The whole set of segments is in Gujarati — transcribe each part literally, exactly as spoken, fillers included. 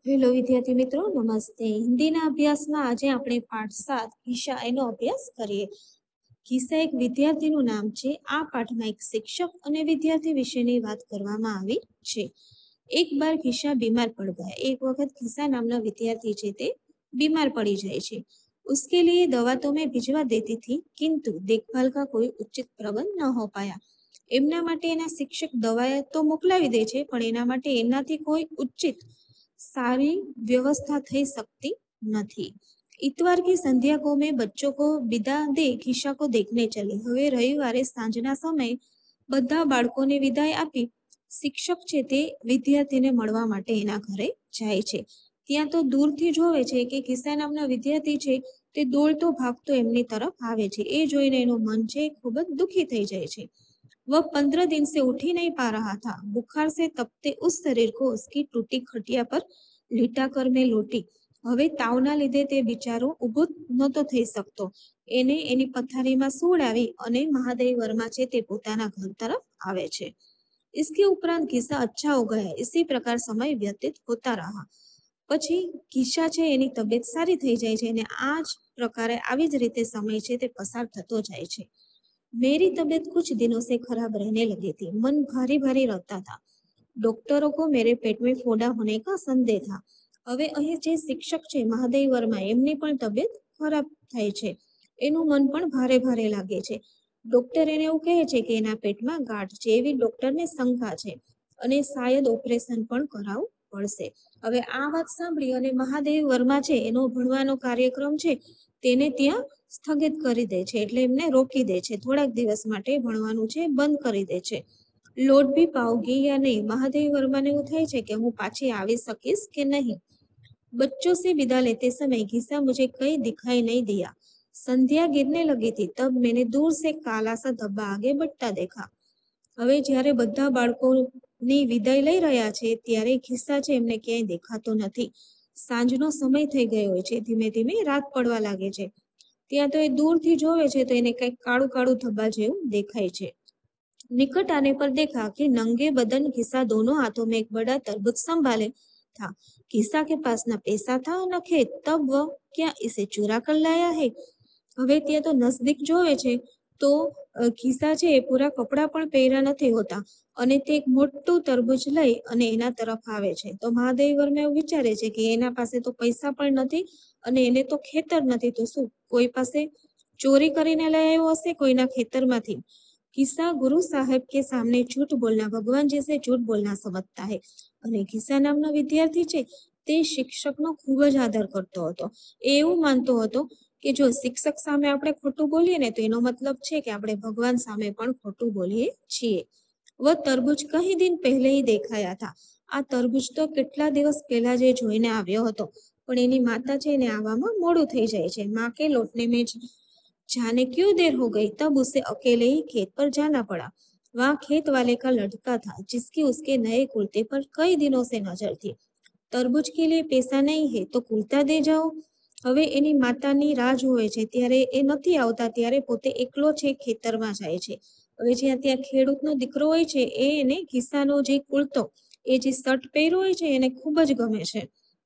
હેલો વિદ્યાર્થી મિત્રો, નમસ્તે. હિન્દીના અભ્યાસમાં આજે આપણે પાઠ સાત કિસ્સા એનો અભ્યાસ કરીએ. કિસ્સા એક વિદ્યાર્થીનું નામ છે. આ પાઠમાં એક શિક્ષક અને વિદ્યાર્થી વિશેની વાત કરવામાં આવી છે. એક બાર કિસ્સા બીમાર પડ ગયા. એક વખત કિસ્સા નામના વિદ્યાર્થી છે તે बीमार पड़ी जाए छे। उसके लिए दवा तो मैं भिजवा देती थी, किंतु देखभाल का कोई उचित प्रबंध न हो पाया। एमना माटे एना शिक्षक दवा तो मोकलावी दे छे, पण एना माटे एमनाथी कोई उचित सारी व्यवस्था थई सकती नहीं। इतवार की संध्या को मैं बच्चों को विदा दे किस्सा को देखने चली। हवे रविवारे सांजना समय बधा बाळकोने विदाय आपी शिक्षक छे ते विद्यार्थीने मळवा माटे एना घरे जाय छे। ત્યાં તો દૂરથી જોવે છે કે કિસ્સા નામના વિદ્યાર્થી છે તે દોડતો ભાગતો એમની તરફ આવે છે। એ જોઈને એનું મન છે ખૂબ જ દુખી થઈ જાય છે। वह पंद्रह दिन से उठ ही नहीं पा रहा था। बुखार से तपते उस शरीर को उसकी टूटी खटिया पर લીટા કર મેં લોટી। હવે તાવના લીધે તે બિચારો ઊભો નહોતો થઈ શકતો। એને એની પથારીમાં સુવડાવી અને મહાદેવ વર્મા છે તે પોતાના ઘર તરફ આવે છે। इसके उपरांत किस्सा अच्छा हो गया। इसी प्रकार समय व्यतीत होता रहा। પછી કિસ્સા છે એની તબિયત સારી થઈ જાય છે અને આ જ પ્રકારે આવી જ રીતે સમય છે તે પસાર થતો જાય છે। मेरी तबीयत कुछ दिनों से खराब रहने लगी थी। मन भारी भारी रहता था। डॉक्टरों को मेरे पेट में फोड़ा होने का संदेह था। હવે અહીં જે શિક્ષક છે મહાદેવ વર્મા એમની પણ તબિયત ખરાબ થાય છે। એનું મન પણ ભારે ભારે લાગે છે। ડોક્ટર એને એવું કહે છે કે એના પેટમાં ગાંઠ છે એવી ડોક્ટરને શંકા છે અને શાયદ ઓપરેશન પણ કરાવવું પડશે। હવે આ વાત સાંભળી અને મહાદેવ વર્મા છે એનો ભણવાનો કાર્યક્રમ છે તેને ત્યાં સ્થગિત કરી દે છે, એટલે એમને રોકી દે છે। થોડાક દિવસ માટે ભણવાનું છે બંધ કરી દે છે। लौट भी पाओगी या नहीं, महादेव वर्मा ने એવું થાય છે કે હું પાછી આવી શકીશ કે નહીં। बच्चों से विदा लेते समय किस्सा मुझे कहीं दिखाई नहीं दिया। संध्या गिरने लगी थी, तब मैंने दूर से काला सा धब्बा आगे बढ़ता देखा। હવે જ્યારે બધા બાળકોની વિદાય લઈ રહ્યા છે ત્યારે કિસ્સા છે એમને ક્યાંય દેખાતો નથી। સાંજનો સમય થઈ ગયો હોય છે। ધીમે ધીમે રાત પડવા લાગે છે। ત્યાં તો એ દૂરથી જોવે છે તો એને કંઈક કાળું કાળું ધબ્બા જેવું દેખાય છે। निकट आने पर देखा कि नंगे बदन किस्सा दोनों हाथों में एक बड़ा तरबूज संभाले था। किस्सा के पास न पैसा था न खेत। तब वह क्या इसे चुरा कर लाया है। હવે ત્યાં તો નજદીક જોવે છે તો કિસ્સા છે એ પૂરા કપડા પણ પહેર્યા નથી હોતા અને તે એક મોટું તરબૂચ લઈ અને એના તરફ આવે છે। તો મહાદેવ વર્મા એવું વિચારે છે કે એના પાસે તો પૈસા પણ નથી અને એને તો ખેતર નથી, તો શું કોઈ પાસે ચોરી કરીને લઈ આવ્યો હશે કોઈના ખેતરમાંથી। किस्सा गुरु साहब के सामने झूठ बोलना भगवान जैसे झूठ बोलना समझता है। અને કિસ્સા નામનો વિદ્યાર્થી છે તે શિક્ષકનો ખૂબ જ આદર કરતો હતો। એ એવું માનતો હતો કે જો શિક્ષક સામે આપણે ખોટું બોલીએ ને તો એનો મતલબ છે કે આપણે ભગવાન સામે પણ ખોટું બોલીએ છીએ। वह तरबूज कई दिन पहले ही देखाया था। આ તરબૂચ તો કેટલા દિવસ પહેલા જે જોઈને આવ્યો હતો, પણ એની માતા છે એને આવવામાં મોડું થઈ જાય છે। माँ के लौटने में जाने क्यों देर हो गई, तब उसे अकेले ही खेत पर जाना पड़ा। वहाँ खेत वाले का लड़का था जिसकी उसके नए कुर्ते पर कई दिनों से नजर थी। तरबूज के लिए पैसा नहीं है तो कुर्ता दे जाओ। હવે એની માતાની રાહ જોવે છે ત્યારે એ નથી આવતા ત્યારે પોતે એકલો છે ખેતરમાં જાય છે। હવે જ્યાં ત્યાં ખેડૂતનો દીકરો હોય છે એ એને કિસ્સાનો જે કુર્તો એ જે શર્ટ પહેર્યો હોય છે એને ખૂબ જ ગમે છે।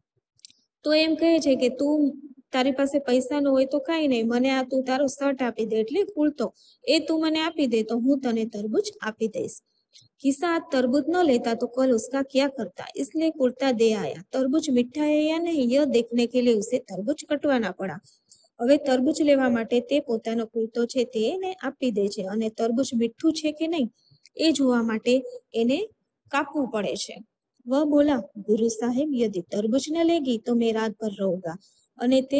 તો એમ કહે છે કે તું તારી પાસે પૈસા ન હોય તો કાંઈ નહીં, મને આ તું તારો શર્ટ આપી દે એટલે કુર્તો એ તું મને આપી દે તો હું તને તરબૂચ આપી દઈશ। किस्सा आज तरबूज न लेता तो कल उसका क्या करता, इसलिए कुर्ता दे आया। तरबूज मीठा है या नहीं यह देखने के लिए उसे तरबूज कटवाना पड़ा। હવે તરબૂચ લેવા માટે તે પોતાનો કુર્તો છે તેને આપી દે છે અને તરબૂચ મીઠું છે કે નહીં એ જોવા માટે એને કાપવું પડે છે। वह बोला, गुरु साहेब यदि तरबूज न लेगी तो मैं रात भर रहूंगा। અને તે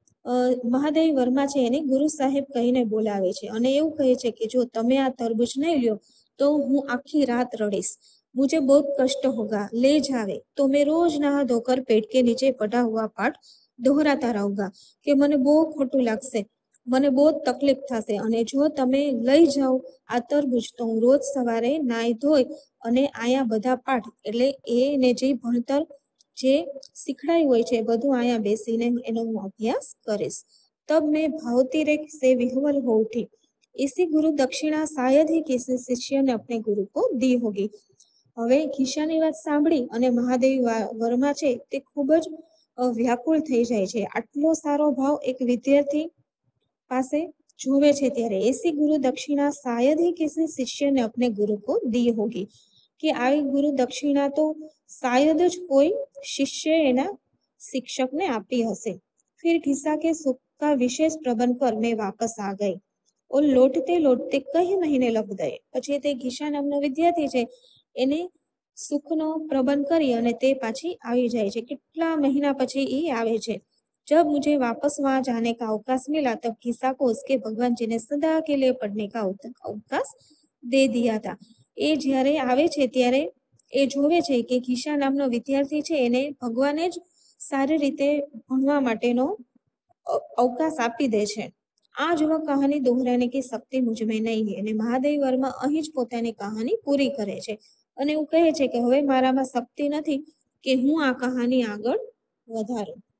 મહાદેવ વર્મા છે એને ગુરુ સાહેબ કહીને બોલાવે છે અને એવું કહે છે કે જો તમે આ તરબૂચ નહીં લ્યો तो हूँ आखी रात रड़ीश। मुझे बहुत कष्ट होगा, ले जावे तो मैं रोज नहा धोकर पेट के नीचे पड़ा हुआ पाठ दोहराता रहूंगा કે મને બહુ ખોટું લાગશે, મને બહુ તકલીફ થશે અને જો તમે લઈ જાઓ આ તરબૂચ તો હું રોજ સવારે નાઈ ધોઈ અને આયા બધા પાઠ એટલે એને જે ભણતર જે શીખડાયું હોય છે બધું આયા બેસીને એનો હું અભ્યાસ કરીશ। तब मैं भावती रेख से विह्वल हो उठी। इसी गुरु दक्षिणा शायद ही किसी शिष्य ने अपने गुरु को दी होगी। હવે કિશાની વાત સાંભળી અને મહાદેવી વા- વર્મા છે તે ખૂબ જ અ, વ્યાકુળ થઈ જાય છે. આટલો સારો ભાવ એક વિદ્યાર્થી પાસે જોવે છે ત્યારે ऐसी गुरु दक्षिणा शायद ही किसी शिष्य ने अपने गुरु को दी होगी કે આવી ગુરુ દક્ષિણા તો શાયદ જ કોઈ શિષ્ય એના શિક્ષકને આપી હશે. फिर खिस्सा के सुख का विशेष प्रबंध कर मैं वापस आ गई और लौटते लौटते कई महीने लग गए. પછી તે ખિસ્સા નામનો વિદ્યાર્થી છે એને સુખનો પ્રબંધ કરી અને તે પાછી આવી જાય છે. કેટલા મહિના પછી એ આવે છે. जब मुझे वापस वहां जाने का अवकाश मिला तब खिस्सा को उसके भगवान जी ने सदा के लिए पढ़ने का अवत- अवकाश दे दिया था. એ જ્યારે આવે છે ત્યારે એ જોવે છે કે ખિસ્સા નામનો વિદ્યાર્થી છે એને ભગવાને જ સારી રીતે ભણવા માટેનો અ- અવકાશ આપી દે છે. આ જ વह કહાની દોહરાને की शक्ति मुझ में नहीं है. અને મહાદેવ વર્મા અહીં જ પોતાની કહાની પૂરી કરે છે અને એવું કહે છે કે હવે મારામાં શક્તિ નથી કે હું આ કહાની આગળ વધારું.